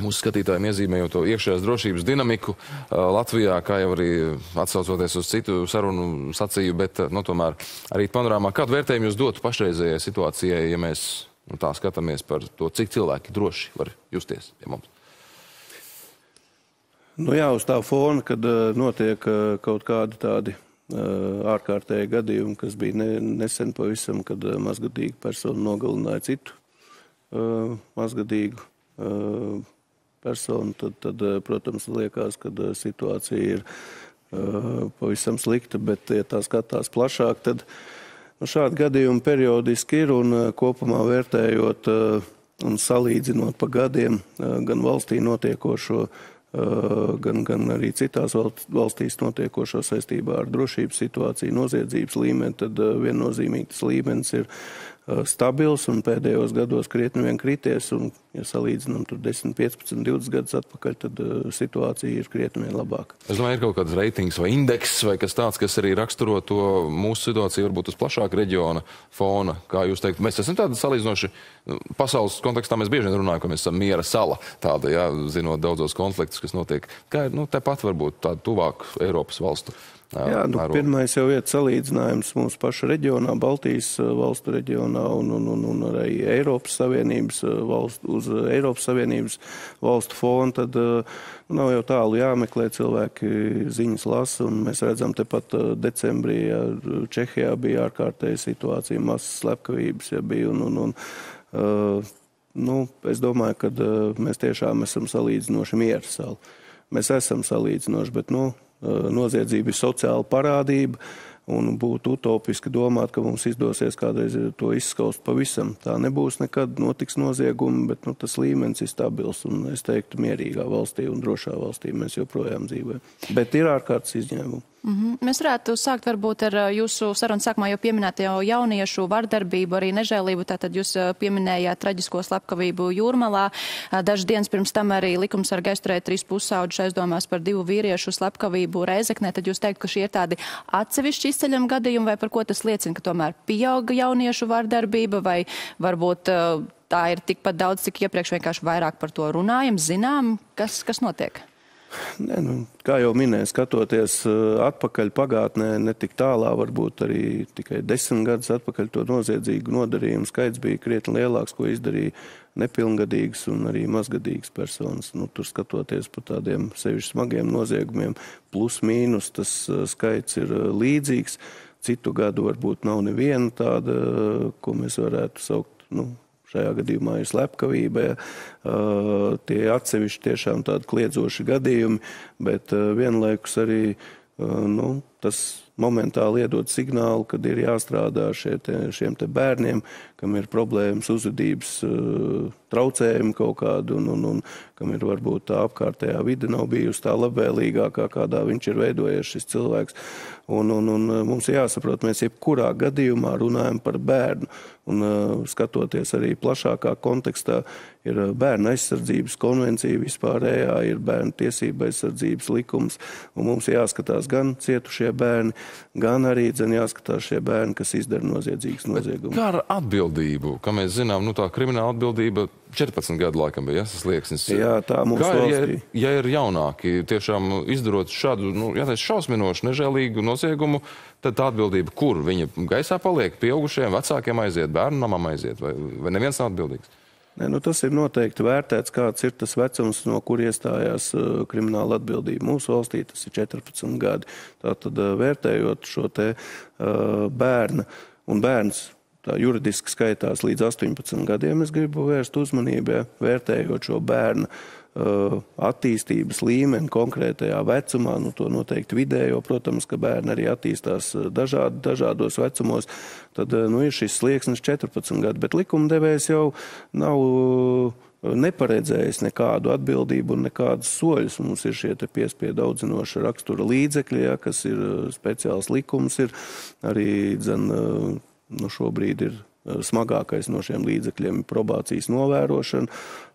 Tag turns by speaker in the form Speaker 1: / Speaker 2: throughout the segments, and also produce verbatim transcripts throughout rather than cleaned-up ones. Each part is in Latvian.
Speaker 1: mūsu skatītājiem iezīmējot to iekšējās drošības dinamiku Latvijā, kā jau arī atsaucoties uz citu sarunu sacīju, bet, nu, tomēr arī panorāmā. Kādu vērtējumu jūs dotu pašreizējai situācijai, ja mēs nu, tā skatāmies par to, cik cilvēki droši var justies pie mums?
Speaker 2: Nu jā, uz tā fona, kad uh, notiek uh, kaut kādi tādi uh, ārkārtēji gadījumi, kas bija ne, nesen pavisam, kad uh, mazgadīga persona nogalināja citu uh, mazgadīgu uh, personu, tad, tad uh, protams, liekas, ka uh, situācija ir uh, pavisam slikta, bet, ja tā skatās plašāk, tad nu, šādi gadījumi periodiski ir un uh, kopumā vērtējot uh, un salīdzinot pa gadiem uh, gan valstī notiekošo, Gan, gan arī citās valstīs notiekošo saistībā ar drošības situāciju, noziedzības līmeni, tad viennozīmīgi tas līmenis ir stabils un pēdējos gados krietni vien krities. Un, ja salīdzinām tur desmit, piecpadsmit, divdesmit gadus atpakaļ, tad situācija ir krietni vien labāka.
Speaker 1: Es domāju, ir kaut kāds reitings vai indeks vai kas tāds, kas arī raksturo to mūsu situāciju varbūt uz plašāka reģiona fona. Kā jūs teikt, mēs esam tādi salīdzinoši, pasaules kontekstā mēs bieži vien runājam, ka mēs esam miera sala, tāda, jā, zinot daudzos konfliktus, kas notiek. Kā ir, nu, tepat varbūt tādu tuvāk Eiropas valstu.
Speaker 2: Jā, nu, pirmais jau iet salīdzinājums mūsu paša reģionā, Baltijas valstu reģionā un, un, un, un arī Eiropas Savienības valstu, uz Eiropas Savienības valstu fonu, tad nu, nav jau tālu jāmeklē, cilvēki ziņas lasa, un mēs redzam tepat decembrī, ja Čehijā bija ārkārtēja situācija, masas slepkavības, ja bija, un, un, un uh, nu, es domāju, ka uh, mēs tiešām esam salīdzinoši miera sala. Mēs esam salīdzinoši, bet, nu, noziedzība ir sociāla parādība, un būtu utopiski domāt, ka mums izdosies kādreiz to izskaust pavisam. Tā nebūs nekad, notiks noziegumi, bet nu, tas līmenis ir stabils, un es teiktu, mierīgā valstī un drošā valstī mēs joprojām dzīvojam. Bet ir ārkārtas izņēmumi.
Speaker 3: Mm-hmm. Mēs varētu sākt varbūt ar jūsu sarunas sākumā jau pieminēto jauniešu vardarbību, arī nežēlību. Tātad jūs pieminējāt traģisko slepkavību Jūrmalā. Dažas dienas pirms tam arī likumsargi aizturēja trīs pusaudžus aizdomās par divu vīriešu slepkavību Rēzeknē. Tad jūs teikt, ka šie ir tādi atsevišķi izceļami gadījumi, vai par ko tas liecina, ka tomēr pieauga jauniešu vardarbība, vai varbūt tā ir tikpat daudz, cik iepriekš vienkārši vairāk par to runājam, zinām, kas, kas notiek?
Speaker 2: Ne, nu, kā jau minēju, skatoties atpakaļ pagātnē, ne tik tālā, varbūt arī tikai desmit gadus atpakaļ to noziedzīgu nodarījumu skaits bija krietni lielāks, ko izdarīja nepilngadīgas un arī mazgadīgas personas. Nu, tur skatoties par tādiem sevišķi smagiem noziegumiem, plus mīnus tas skaits ir līdzīgs. Citu gadu varbūt nav neviena tāda, ko mēs varētu saukt, nu, šajā gadījumā ir slepkavība, uh, tie atsevišķi tiešām tādi kliedzoši gadījumi, bet uh, vienlaikus arī uh, nu, tas momentāli iedod signālu, kad ir jāstrādā šie te, šiem te bērniem, kam ir problēmas, uzvedības uh, traucējumi kaut kādu, un, un, un kam ir varbūt tā apkārtējā vide nav bijusi tā labvēlīgākā, kādā viņš ir veidojies šis cilvēks. Un, un, un mums ir jāsaprot, mēs jebkurā gadījumā runājam par bērnu. Un uh, skatoties arī plašākā kontekstā, ir bērnu aizsardzības konvencija vispārējā, ir bērnu tiesība aizsardzības likums, un mums jāskatās gan cietušie bērni, gan arī dzen jāskatās šie bērni, kas izdara noziedzīgas noziegumus.
Speaker 1: Kā ar atbildību? Kā mēs zinām, nu tā krimināla atbildība četrpadsmit gadu laikam bija, ja, tas liekas.
Speaker 2: Jā, tā mūsu
Speaker 1: Kā
Speaker 2: valstī.
Speaker 1: Ja ir, ja ir jaunāki, tiešām izdarot šādu, nu, jāteic, šausminošu, nežēlīgu noziegumu, tad tā atbildība, kur viņa gaisā paliek, pieaugušiem, vecākiem aiziet, bērnu namam aiziet, vai, vai neviens nav atbildīgs?
Speaker 2: Ne, nu, tas ir noteikti vērtēts, kāds ir tas vecums, no kur iestājās uh, krimināla atbildība. Mūsu valstī tas ir četrpadsmit gadi. Tātad uh, vērtējot šo te uh, bērna un bērns, tā juridiski skaitās līdz astoņpadsmit gadiem, es gribu vērst uzmanību, ja, vērtējot šo bērnu uh, attīstības līmeni konkrētajā vecumā, nu to noteikti vidējo, protams, ka bērni arī attīstās dažādi, dažādos vecumos, tad uh, nu, ir šis slieksnis četrpadsmit gadi, bet likumdevējs jau nav uh, neparedzējis nekādu atbildību un nekādus soļus. Mums ir šie te piespiedu audzinoša rakstura līdzekļi, ja, kas ir uh, speciāls likums, ir arī dzen, uh, nu šobrīd ir smagākais no šiem līdzekļiem probācijas novērošana.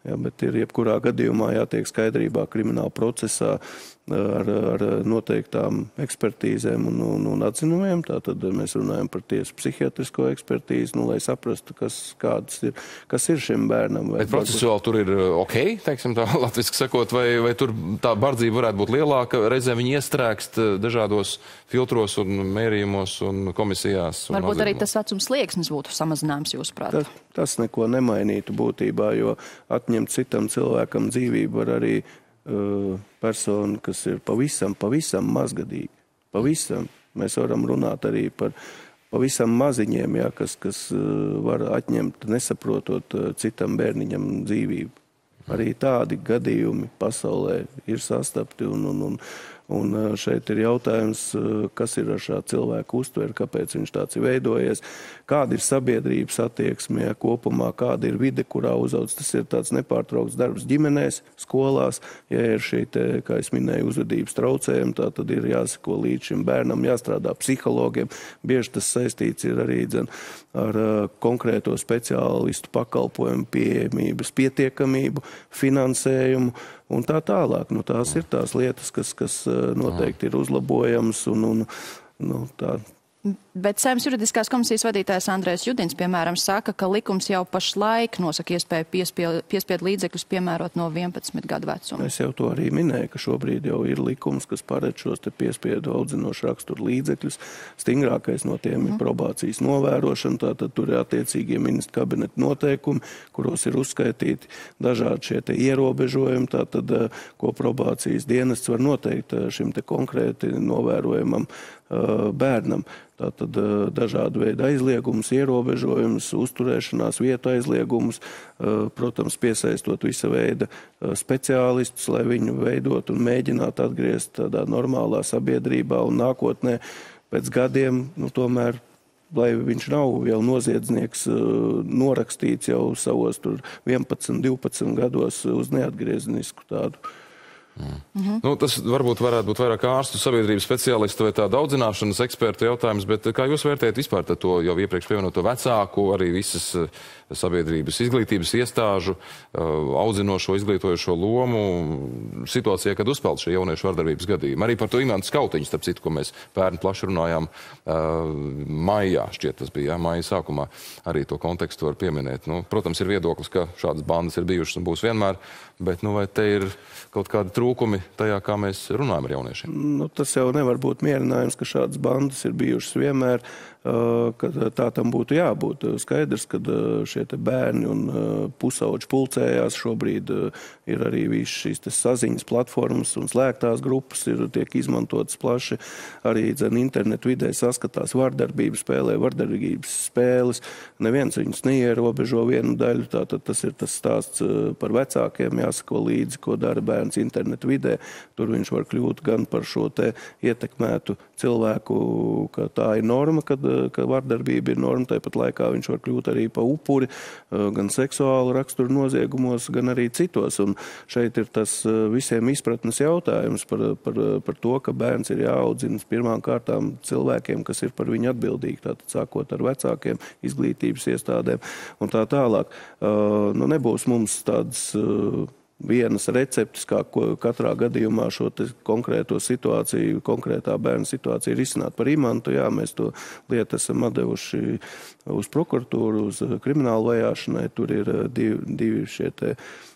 Speaker 2: Ja, bet ir jebkurā gadījumā jātiek skaidrībā krimināla procesā ar, ar noteiktām ekspertīzēm un, un, un atzinumiem. Tātad mēs runājam par tiesu psihiatrisko ekspertīzi, nu, lai saprastu, kas, kādas ir, kas ir šim bērnam.
Speaker 1: Bet procesuāli tur ir ok, teiksim tā, latviski sakot, vai, vai tur tā bardzība varētu būt lielāka, reizēm viņi iestrēgst dažādos filtros un mērījumos un komisijās. Un
Speaker 3: Varbūt
Speaker 1: atzīmos.
Speaker 3: arī tas vecums slieksnis būtu samazināms, jūsuprāt?
Speaker 2: Tas, tas neko nemainītu būtībā, jo atņemt citam cilvēkam dzīvību var arī uh, persona, kas ir pavisam, pavisam mazgadīgi. Pavisam. Mēs varam runāt arī par pavisam maziņiem, jā, kas, kas uh, var atņemt, nesaprotot uh, citam bērniņam dzīvību. Arī tādi gadījumi pasaulē ir sastapti un, un, un Un šeit ir jautājums, kas ir ar šā cilvēku uztveri, kāpēc viņš tāds ir veidojies, kāda ir sabiedrības attieksme, ja, kopumā, kāda ir vide, kurā uzaugs. Tas ir tāds nepārtraukts darbs ģimenēs, skolās, ja ir šī, te, kā es minēju, uzvedības traucējumi, tā tad ir jāsako līdz šim bērnam, jāstrādā psihologiem. Bieži tas saistīts ir arī dzen, ar uh, konkrēto speciālistu pakalpojumu pieejamības pietiekamību, finansējumu, un tā tālāk. Nu, tās ir tās lietas, kas, kas noteikti ir uzlabojams un, un nu, tā.
Speaker 3: Bet Saeimas juridiskās komisijas vadītājs Andrejs Judins, piemēram, saka, ka likums jau pašlaik nosaka iespēju piespied, piespied līdzekļus piemērot no vienpadsmit gadu vecuma.
Speaker 2: Es jau to arī minēju, ka šobrīd jau ir likums, kas paredz šos te piespiedu audzinošu raksturu līdzekļus. Stingrākais no tiem mm. ir probācijas novērošana, tātad tur ir attiecīgie ministra kabineta noteikumi, kuros ir uzskaitīti dažādi šie te ierobežojumi, tātad, ko probācijas dienests var noteikt šim te konkrēti novērojumam bērnam. Tātad dažādu veidu aizliegumus, ierobežojumus, uzturēšanās vietu aizliegumus, protams, piesaistot visa veida speciālistus, lai viņu veidot un mēģinātu atgriezt tādā normālā sabiedrībā un nākotnē pēc gadiem, nu, tomēr, lai viņš nav jau noziedznieks norakstīts jau savos tur vienpadsmit, divpadsmit gados uz neatgriezenisku tādu.
Speaker 1: Mm. Mm-hmm. Nu, tas varbūt varētu būt vairāk ārstu, sabiedrības speciālistu vai tāda audzināšanas eksperta jautājums, bet kā jūs vērtējat vispār to jau iepriekš pievienoto vecāku, arī visas sabiedrības izglītības iestāžu, audzinošo, izglītojošo lomu situācijā, kad uzpeld šie jauniešu vardarbības gadījumi? Arī par to Imantu Skautiņu, starp citu, ko mēs pērn plaši runājām maijā, šķiet tas bija, jā, maija sākumā, arī to kontekstu var pieminēt. Nu, protams, ir viedoklis, ka šādas bandas ir bijušas un būs vienmēr, bet nu, vai te ir kaut kādi trūkumi tajā, kā mēs runājam ar jauniešiem?
Speaker 2: Nu, tas jau nevar būt mierinājums, ka šādas bandas ir bijušas vienmēr, ka tā tam būtu jābūt. Skaidrs, ka šie te bērni un pusauģi pulcējās, šobrīd ir arī viss šīs te saziņas platformas un slēgtās grupas ir, tiek izmantotas plaši. Arī dzen internetu vidē saskatās vardarbību, spēlē vardarbības spēles. Neviens viņus neierobežo vienu daļu, tātad tas ir tas stāsts par vecākiem, jāsako līdzi, ko dara bērns internetu vidē. Tur viņš var kļūt gan par šo te ietekmētu cilvēku, ka tā ir norma, kad, ka vardarbība ir norma, tāpat laikā viņš var kļūt arī pa upuri, gan seksuālu raksturu noziegumos, gan arī citos. Un šeit ir tas visiem izpratnes jautājums par, par, par to, ka bērns ir jāaudzina pirmām kārtām cilvēkiem, kas ir par viņu atbildīgi, tātad sākot ar vecākiem, izglītības iestādēm un tā tālāk. Nu, nebūs mums tādas vienas receptes, kā katrā gadījumā šo konkrēto situāciju, konkrētā bērna situāciju risināt. Par Imantu, jā, mēs to lietu esam atdevuši uz prokuratūru, uz kriminālu vajāšanai. Tur ir divi, divi šie te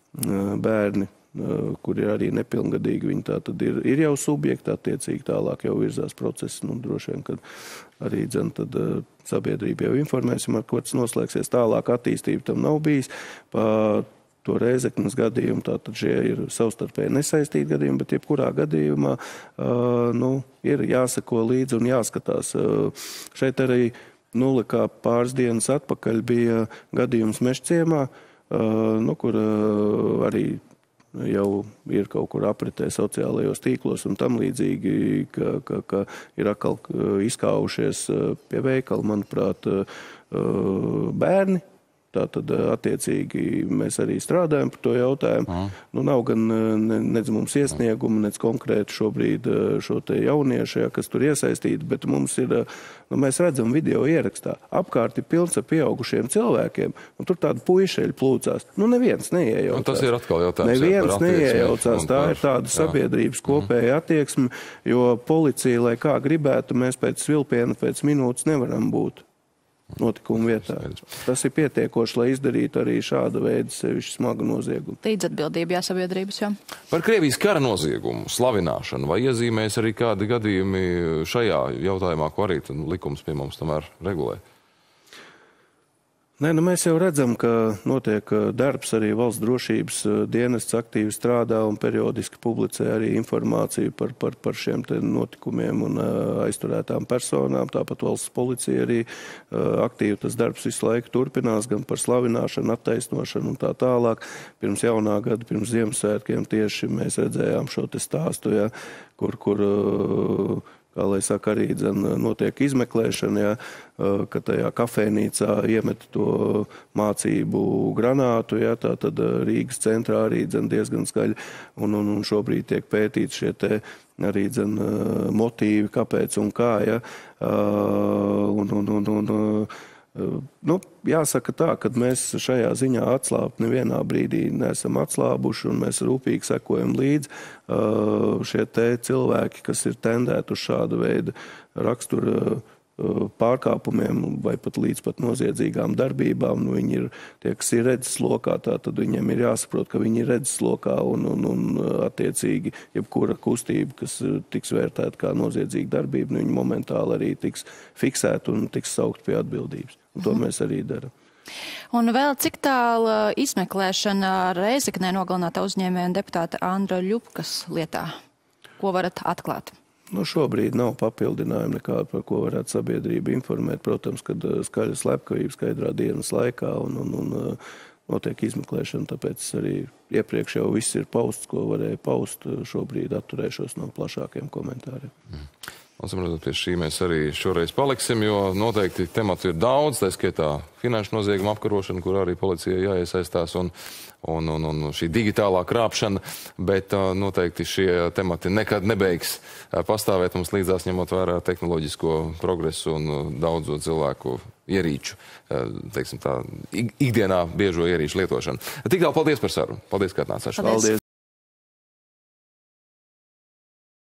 Speaker 2: bērni, kur ir arī nepilngadīgi. Viņi tā tad ir, ir jau subjekti, attiecīgi tālāk jau virzās process. Nu, droši vien, kad arī dzen, tad sabiedrība jau informēsim, ar ko tas noslēgsies. Tālāk attīstība tam nav bijis. Pa to Rēzeknes gadījumu, tātad šie ir savstarpēji nesaistīti gadījumi, bet jebkurā gadījumā uh, nu, ir jāsako līdzi un jāskatās. Uh, šeit arī nulle kā pāris dienas atpakaļ bija gadījums Mežciemā, uh, nu, kur uh, arī jau ir kaut kur apritē sociālajos tīklos un tam līdzīgi, ka, ka, ka ir atkal izkāvušies pie veikala, manuprāt, uh, bērni. Tātad, attiecīgi, mēs arī strādājam par to jautājumu. Mm. Nu, nav gan ne, nedz mums iesniegumu, nedz konkrēti šobrīd šo te jauniešu, ja, kas tur iesaistīti, bet mums ir, nu, mēs redzam video ierakstā, apkārt ir pilns ar pieaugušiem cilvēkiem, un tur tādi puišeļi plūcās. Nu, neviens neiejaucās.
Speaker 1: Nu, tas ir atkal jautājums.
Speaker 2: Neviens neiejaucās. Tā ir tāda sabiedrības kopēja attieksme, jo policija, lai kā gribētu, mēs pēc svilpiena, pēc minūtes nevaram būt notikuma vietā. Tas ir pietiekoši, lai izdarītu arī šāda veida sevišķi smagu noziegumu.
Speaker 3: Līdzatbildība, jā, sabiedrības, jā.
Speaker 1: Par Krievijas kara noziegumu, slavināšanu, vai iezīmēs arī kādi gadījumi šajā jautājumā, ko arī likums pie mums tomēr regulē?
Speaker 2: Nē, nu mēs jau redzam, ka notiek darbs, arī valsts drošības dienests aktīvi strādā un periodiski publicē arī informāciju par, par, par šiem te notikumiem un aizturētām personām. Tāpat valsts policija arī aktīvi tas darbs visu laiku turpinās, gan par slavināšanu, attaisnošanu un tā tālāk. Pirms jaunā gada, pirms Ziemassvētkiem tieši mēs redzējām šo te stāstu, ja, kur, kur kā lai saka, arī dzen, notiek izmeklēšana, ja, ka tajā kafēnīcā iemet to mācību granātu, ja, tā tad Rīgas centrā arī dzen, diezgan skaļi, un, un, un šobrīd tiek pētīts šie te arī dzen, motīvi, kāpēc un kā, ja, un, un, un, un nu, jāsaka tā, ka mēs šajā ziņā atslābt nevienā brīdī neesam atslābuši, un mēs rūpīgi sekojam līdz šie te cilvēki, kas ir tendēti uz šādu veidu rakstura pārkāpumiem vai pat līdz pat noziedzīgām darbībām. Nu, viņi ir tie, kas ir redzes lokā, tā tad viņiem ir jāsaprot, ka viņi ir redzes lokā un, un, un attiecīgi jebkura kustība, kas tiks vērtēta kā noziedzīga darbība, nu, viņi momentāli arī tiks fiksēta un tiks saukt pie atbildības. Un to mēs arī darām.
Speaker 3: Un vēl cik tālu izmeklēšana Rēzeknē nogalinātā uzņēmēja un deputāta Andra Ļupkas lietā? Ko varat atklāt?
Speaker 2: Nu, šobrīd nav papildinājumu nekādu, par ko varētu sabiedrība informēt. Protams, kad skaļa slepkavība skaidrā dienas laikā un, un, un notiek izmeklēšana, tāpēc arī iepriekš jau viss ir pausts, ko varēja paust. Šobrīd atturēšos no plašākiem komentāriem. Mm.
Speaker 1: Un, saprotot, pie šī mēs arī šoreiz paliksim, jo noteikti tematu ir daudz, tā skaitā finanšu nozieguma apkarošana, kur arī policija jāiesaistās, un, un, un, un šī digitālā krāpšana, bet uh, noteikti šie temati nekad nebeigs uh, pastāvēt mums līdzās, ņemot vērā tehnoloģisko progresu un uh, daudzo cilvēku ierīču, uh, teiksim tā, ikdienā biežo ierīču lietošanu. Tik tālu paldies par sarunu. Paldies, ka atnācāt.
Speaker 3: Paldies.